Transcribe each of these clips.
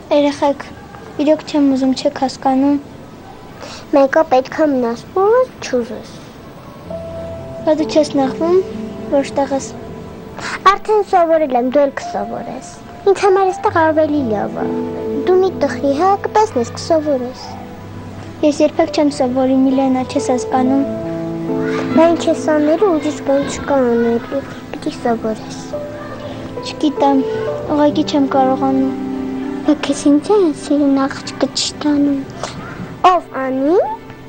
Երեխեք, իրոք չեմ ուզում, չեք հասկանում։ Մեկը պետք է մնաս, որ չուզես։ Բա դու չես նեղվում, որտեղ ես։ Արդեն սովորել եմ, դու էլ կսովորես։ Ինձ համար էստեղ ավելի լավ է։ Դու մի տխրի, հա, կտեսնես, կսովորես։ Ես երբեք չեմ սովորի, Միլենա, չես հասկանում։ Բա ինչ ես անելու, ուրիշ բան չկա անելու, պիտի սովորես։ Չգիտեմ, ուղղակի չեմ կարողանում։ Բա քեզ ինչ է սիրուն աղջիկը չտանում։ Ով Անին։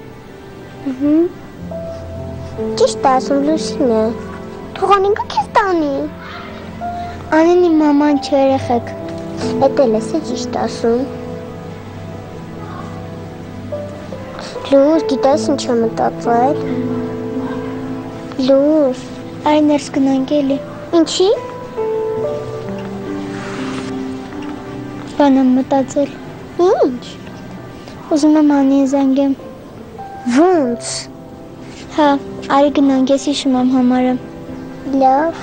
Ճիշտ ասում Լուսինը։ Թող Անինը քեզ տանի։ Անին իմ մաման չէ, երեխեք։ Էդ էլ ես ճիշտ ասում։ Լուր, գիտես ինչ եմ մտածել։ Լուր, Այ ներս գնանք էլի։ ինչի։ Բան եմ մտածել։ Ինչ։ Ուզում եմ Անին զանգեմ։ Ոնց։ Հա, արի գնանք, ես հիշում եմ համարը։ Լավ։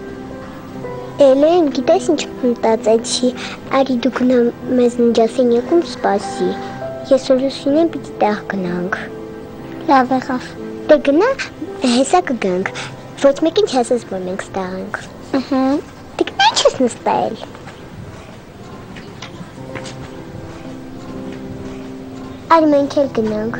Էլեն, գիտես ինչ մտածեցի, արի դու գնա մեզ ննջասենյակում սպասի, ես ու Լուսինեն պիտի տեղ գնանք։ Լավ եղավ։ Դե գնա, հեսա կգանք, ոչ մեկին չասես, որ մենք ստեղ ենք։ Դե գնա ինչ ես նստել։ Արի մենք էլ գնանք։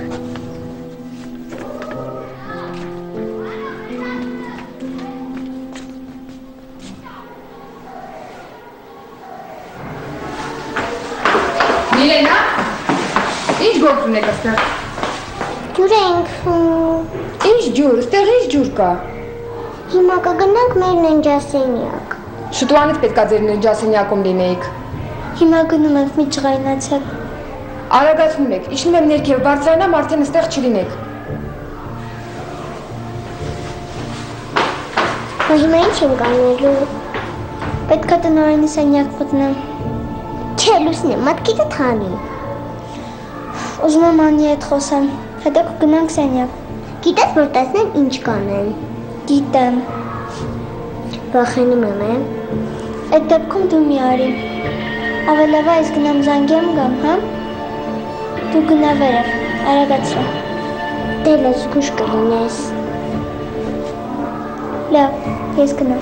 Միլենա, ինչ գործ ունեք այստեղ։ Ջուր ենք։ Ինչ ջուր, այստեղ ինչ ջուր կա։ Հիմա կգնանք մեր ննջասենյակ։ Շուտուանից պետք է ձեր ննջասենյակում լինեիք։ Հիմա գնում ենք, մի ջղայնացեք։ Արագացնում եք, իջնում եմ ներքև, բարձրանամ, արդեն այստեղ չլինեք։ Հիմա ինչ եմ կանելու։ Պետք է տնօրենի սենյակ մտնեմ։ Չէ, Լուսինե, մտքիդ թանի։ Ուզում եմ Անի հետ խոսեմ, հետո կգնանք սենյակ։ Գիտես, որ տեսնեն ինչ կանեն։ Գիտեմ։ Վախենում եմ։ Այդ դեպքում դու մի արի։ Ավելավա ես գնամ զանգեմ գամ, հա։ Դու գնա վերև, արագացրու։ Դե լեզ զգուշ կլինես։ Լավ, ես գնամ։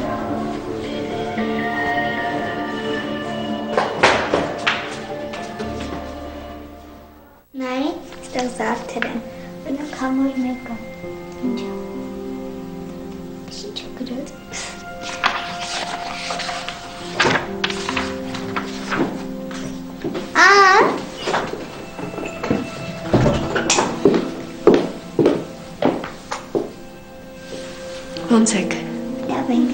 Նայ, ստեղ զարդեր են, բնակ համոր մեկը։ Ինչ է։ Ինչ է գրած։ Ոնց եք։ Լավ ենք։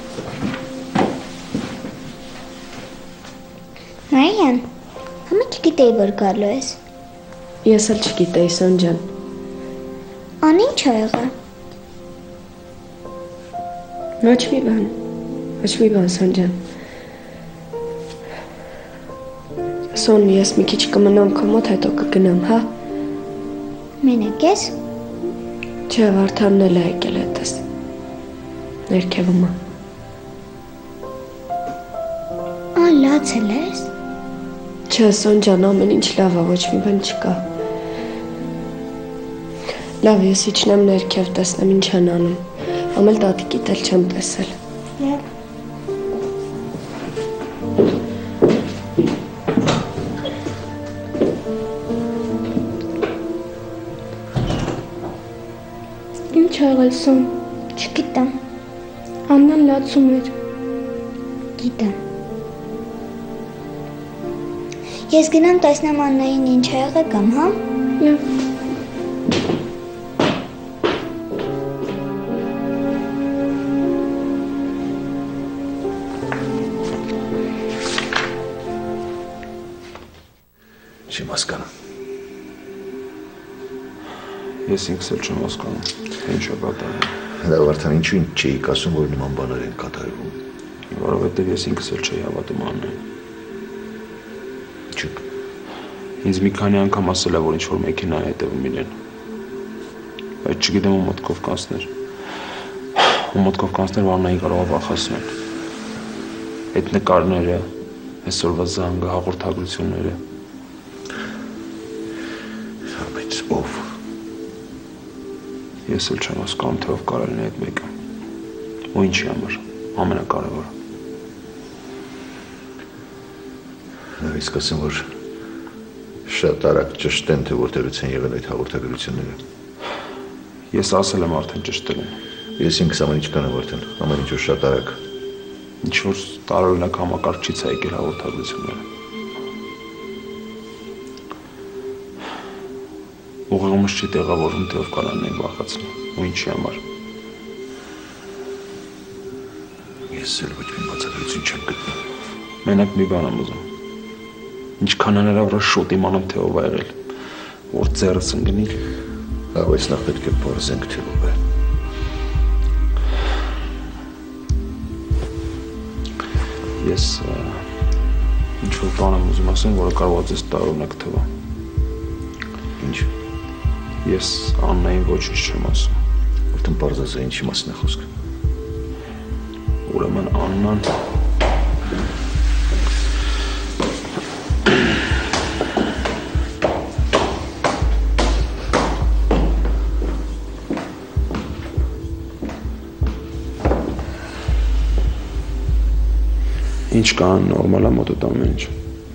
Մարիան, համը չգիտեի, որ գալու ես։ Ես էլ չգիտեի, Սոնջան։ Ան ինչ ա եղել։ Ոչ մի բան, Սոնջան։ Սոն, ես մի քիչ կմնամ քո մոտ, հետո կգնամ, հա։ Մենակ ես։ Չէ, Վարդանն էլ է եկել հետս։ Ներքևում է։ Ան լացել ես։ Չէ, Սոնջան, ամեն ինչ լավ է, ոչ մի բան չկա։ Լավ, ես իջնեմ ներքև, տեսնեմ ինչ են անում։ Ամել տատիկիդ էլ չեմ տեսել։ Լավ։ Ինչ ա եղել, Սոն։ Չգիտեմ։ Աննան լացում էր։ Գիտեմ։ Ես գնամ տեսնեմ Աննային ինչ ա եղել կամ, հա։ Լավ։ Չեմ հասկանում։ Ես ինքս էլ չեմ հասկանում, ինչ է կատարվում։ Դա Վարդան, ինչու ինձ չէիք ասում, որ նման բաներ են կատարվում։ Որովհետև ես ինքս էլ չէի հավատում Աննային։ Ինչու՞։ Ինձ մի քանի անգամ ասել է, որ ինչ-որ մեքենա է հետևում իրեն։ Բայց չգիտեմ ում մտքով կանցներ։ Ում մտքով կանցներ, որ Աննային կարող է վախեցնել։ Այդ նկարները, Այսօրվա զանգը հաղորդագրությունները։ Բայց ով։ Ես էլ չեմ հասկանում, թե ով կարող լինի այդ մեկը։ Ու ինչի համար, ամենակարևորը։ Իսկ ասեմ, որ շատ արագ ճշտեն, թե որտեղից են եղել այդ հաղորդագրությունները։ Ես ասել եմ արդեն ճշտել են։ Ես ինքս ամեն ինչ կանեմ արդեն, ամեն ինչ որ շատ արագ։ Ինչ-որ տարօրինակ համակարգչից է եկել հաղորդագրությունները։ Ուղեղումս չի տեղավորում, թե ով կարող է վախեցնել, ու ինչի համար։ Ես էլ ոչ մի բացատրություն չեմ գտնում։ Մենակ մի բան եմ ուզում։ Ինչքան հնարավոր է շուտ իմանամ, թե ով է եղել, որ ձեռս ընկնի։ Բայց նախ պետք է պարզենք, թե ով է։ Ես ինչ-որ բան եմ ուզում ասեմ, որը կարող է ձեզ տարօրինակ թվա։ Ինչ։ Ես Աննային ոչինչ չեմ ասում։ Որտեղ պարզած է ինչի մասին է խոսքը։ Ուրեմն Աննան Ինչ կան նորմալ է մոտդ ամեն ինչ։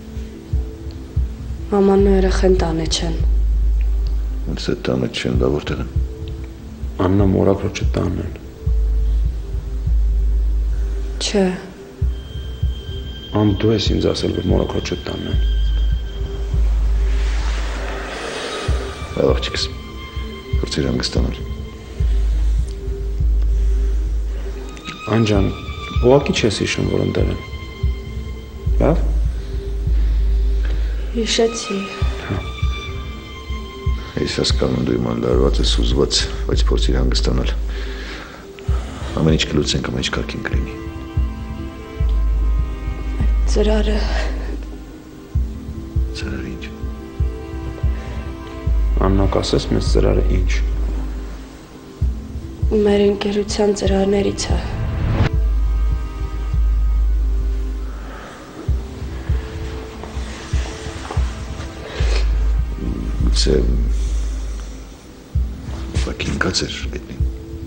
Maman ու երեխեն տանը չեն։ Ոնց է տանը չեն, դա որտեղ են։ Աննա մորակրոջը տանն են։ Չէ։ Դու ես ինձ ասել, որ մորակրոջը տանն են։ Աղջիկս, փորձիր հանգստանալ։ Անջան, ուղղակի չես հիշում, որ ընդեր են։ Լավ։ Հիշեցի։ Ես հասկանում դու իմ լարված ես ուզված, բայց փորձիր հանգստանալ։ Ամեն ինչ կլուծենք, ամեն ինչ կարգին կլինի։ Ծրարը։ Ծրարը ինչ։ Աննա կասես մեզ ծրարը ինչ։ Մեր ընկերության ծրարներից է։ Գուցե ուղղակի ինքած էր գետնին։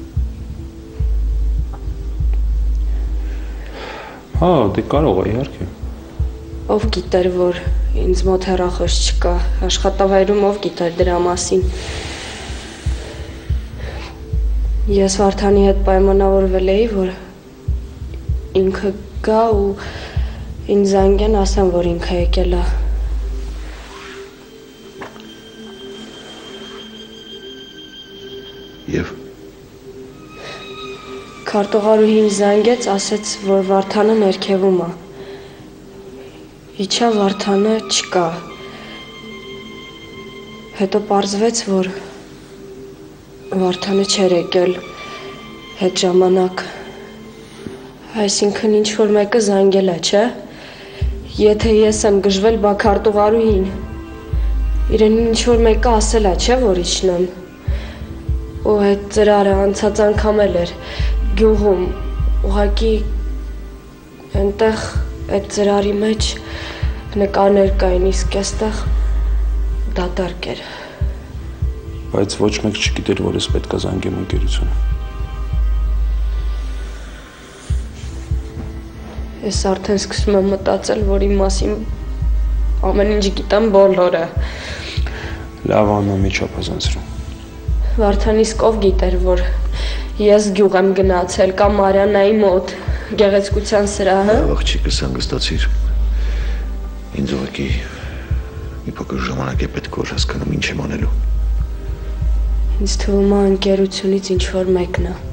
Հա, դե կարող է, իհարկե։ Ով գիտեր, որ ինձ մոտ հեռախոս չկա, աշխատավայրում ով գիտեր դրա մասին։ Ես Վարդանի հետ պայմանավորվել էի, որ ինքը գա ու ինձ զանգեն ասեմ, որ ինքը եկել է։ Եվ Քարտուղարուհին զանգեց, ասեց, որ Վարդանը ներքևում է։ Իջա Վարդանը չկա։ Հետո պարզվեց, որ Վարդանը չէր եկել հետ ժամանակ։ Այսինքն ինչ-որ մեկը զանգել է, չէ՞։ Եթե ես եմ գժվել բա քարտուղարուհին։ Իրեն ինչ-որ մեկը ասել է, չէ՞, որ իջնեմ։ Ու այդ ծրարը անցած անգամ էլ էր գյուղում, ուղղակի այնտեղ այդ ծրարի մեջ նկարներ կային, իսկ այստեղ դատարկ էր։ Բայց ոչ մեկ չգիտեր, որ ես պետք է զանգեմ ընկերությունը։ Ես արդեն սկսում եմ մտածել, որ իմ մասին ամեն ինչ գիտեմ բոլորը։ Լավ, Աննա, մի չափազանցրու։ Վարդան իսկ ով գիտեր, որ ես գյուղ եմ գնացել կամ Մարիանայի մոտ գեղեցկության սրահը։ Աղջիկս հանգստացիր։ Ինձ ուղղակի մի փոքր ժամանակ է պետք, որ հասկանում ինչ եմ անելու։ Ինձ թվում է ընկերությունից ինչ-որ մեկն է։